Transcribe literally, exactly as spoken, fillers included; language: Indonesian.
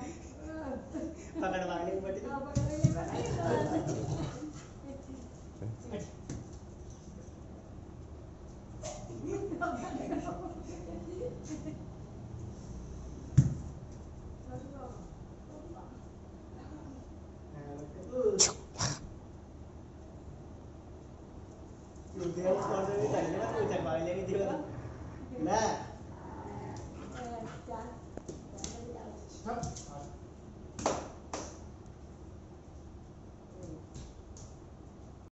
पकड़ मांगने की बटी Udah, harus order ini tadi kan udah balik lagi dia. Nah,